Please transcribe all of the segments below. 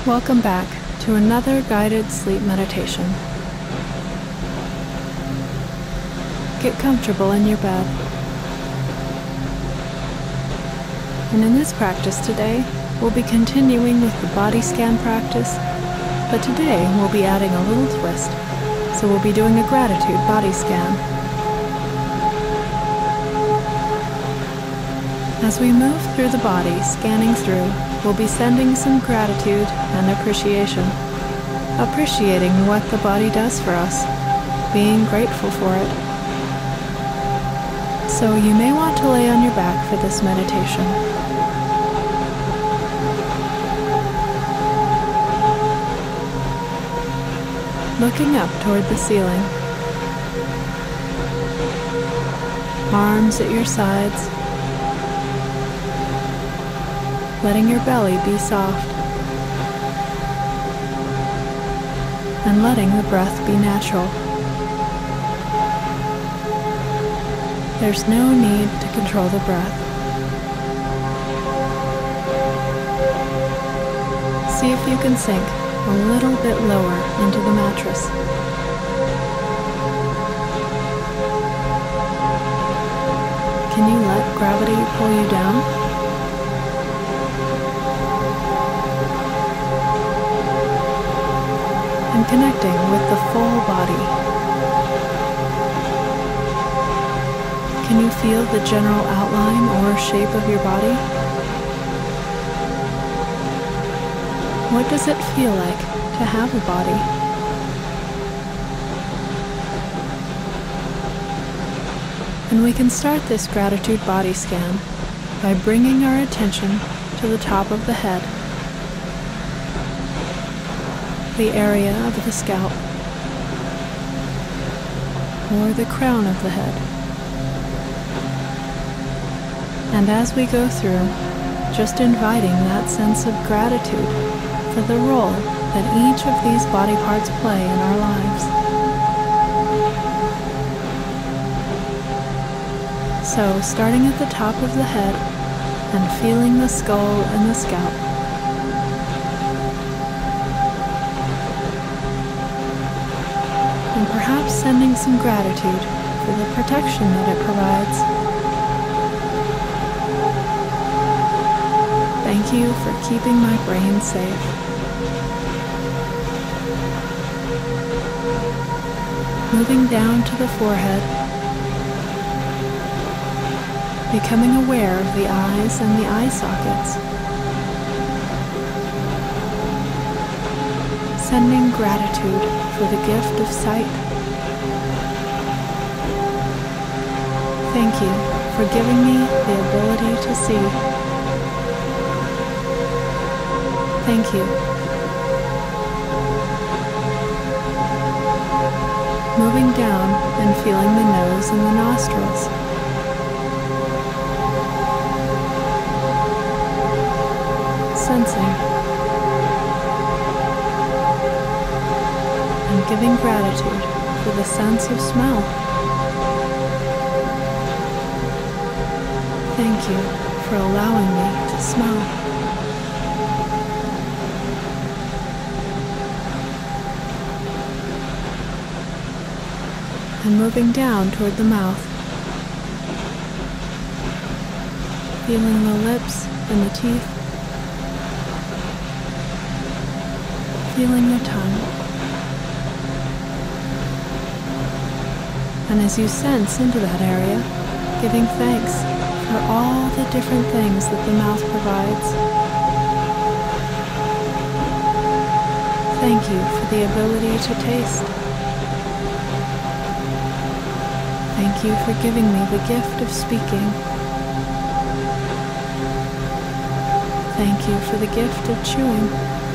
Welcome back to another guided sleep meditation. Get comfortable in your bed. And in this practice today, we'll be continuing with the body scan practice, but today we'll be adding a little twist. So we'll be doing a gratitude body scan. As we move through the body, scanning through, we'll be sending some gratitude and appreciation, appreciating what the body does for us, being grateful for it. So you may want to lay on your back for this meditation. Looking up toward the ceiling, arms at your sides, letting your belly be soft, and letting the breath be natural. There's no need to control the breath. See if you can sink a little bit lower into the mattress. Can you let gravity pull you down? And connecting with the full body. Can you feel the general outline or shape of your body? What does it feel like to have a body? And we can start this gratitude body scan by bringing our attention to the top of the head, the area of the scalp, or the crown of the head. And as we go through, just inviting that sense of gratitude for the role that each of these body parts play in our lives. So, starting at the top of the head and feeling the skull and the scalp. And perhaps sending some gratitude for the protection that it provides. Thank you for keeping my brain safe. Moving down to the forehead, becoming aware of the eyes and the eye sockets. Sending gratitude for the gift of sight. Thank you for giving me the ability to see. Thank you. Moving down and feeling the nose and the nostrils. Sensing. And giving gratitude for the sense of smell. Thank you for allowing me to smell. And moving down toward the mouth, feeling the lips and the teeth, feeling the tongue. And as you sense into that area, giving thanks for all the different things that the mouth provides. Thank you for the ability to taste. Thank you for giving me the gift of speaking. Thank you for the gift of chewing.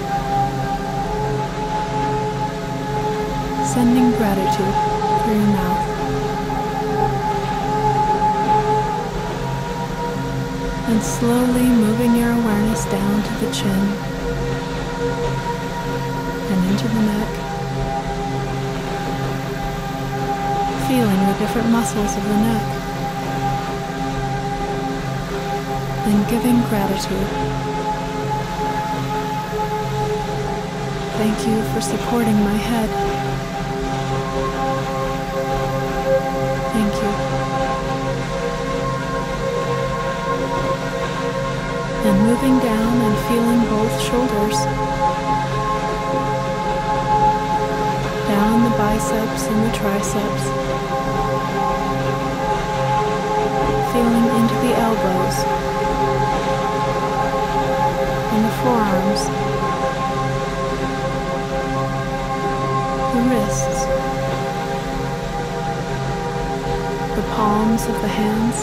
Sending gratitude through your mouth. And slowly moving your awareness down to the chin and into the neck. Feeling the different muscles of the neck. And giving gratitude. Thank you for supporting my head. Thank you. And moving down and feeling both shoulders. Down the biceps and the triceps. Feeling into the elbows and the forearms, the wrists, the palms of the hands,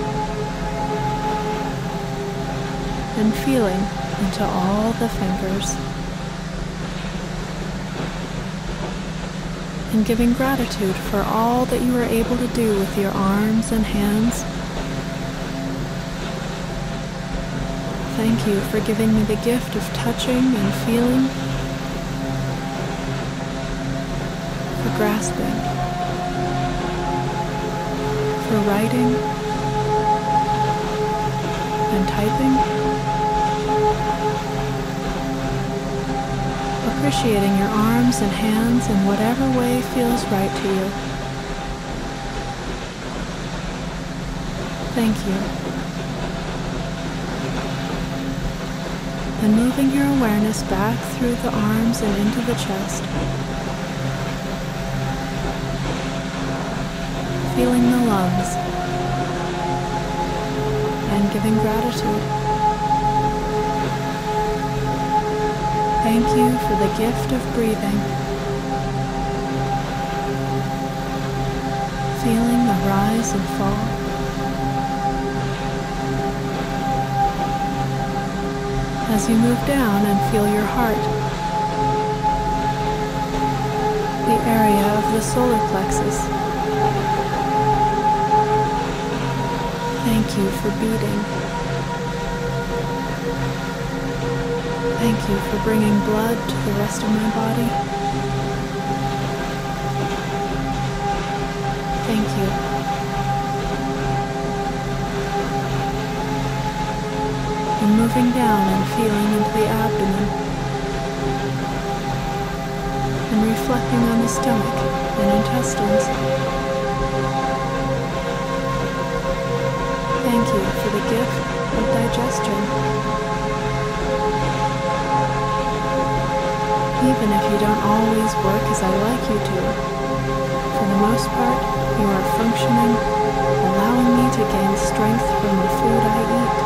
and feeling into all the fingers, and giving gratitude for all that you are able to do with your arms and hands. Thank you for giving me the gift of touching and feeling, for grasping, for writing and typing, appreciating your arms and hands in whatever way feels right to you. Thank you. And moving your awareness back through the arms and into the chest. Feeling the lungs and giving gratitude. Thank you for the gift of breathing. Feeling the rise and fall. As you move down and feel your heart, the area of the solar plexus. Thank you for beating. Thank you for bringing blood to the rest of my body. Thank you. And moving down and feeling into the abdomen, and reflecting on the stomach and intestines. Thank you for the gift of digestion. Even if you don't always work as I like you to, for the most part, you are functioning, allowing me to gain strength from the food I eat.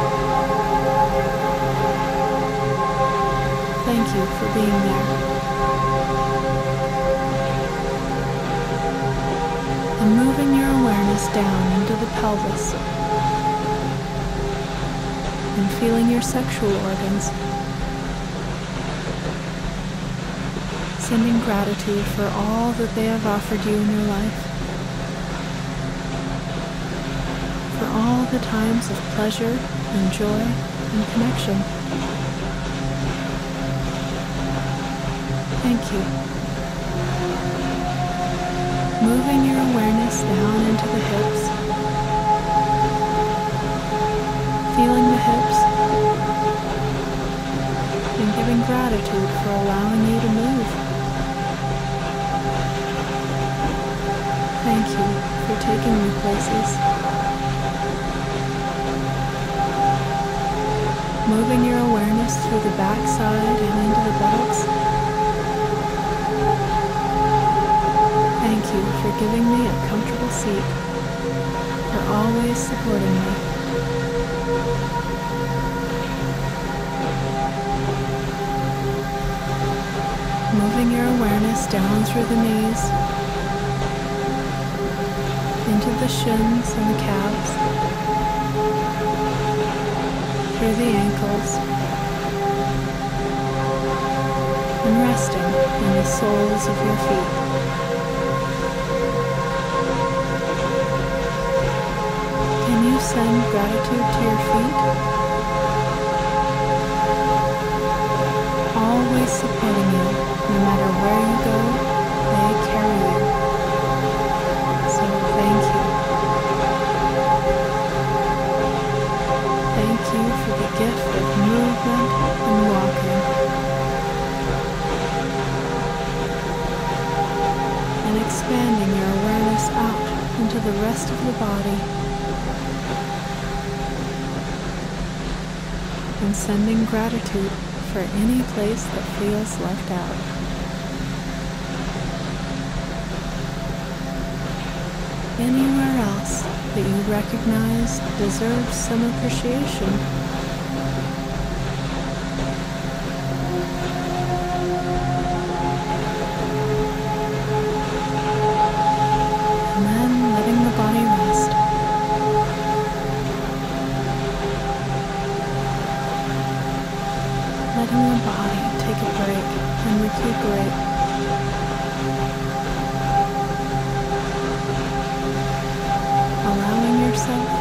Thank you for being there. And moving your awareness down into the pelvis and feeling your sexual organs. Sending gratitude for all that they have offered you in your life. For all the times of pleasure and joy and connection. Thank you. Moving your awareness down into the hips. Feeling the hips. And giving gratitude for allowing you to move. Thank you for taking me places. Moving your awareness through the backside and into the buttocks. Thank you for giving me a comfortable seat, for always supporting me. Moving your awareness down through the knees, into the shins and the calves, through the ankles, and resting in the soles of your feet. Can you send gratitude to your feet? Always supporting you, no matter where you go, they carry you. So thank you. Thank you for the gift of movement and walking. and expanding your awareness out into the rest of the body, and sending gratitude for any place that feels left out. Anywhere else that you recognize deserves some appreciation. And then letting the body rest. Letting the body take a break and recuperate. Allowing yourself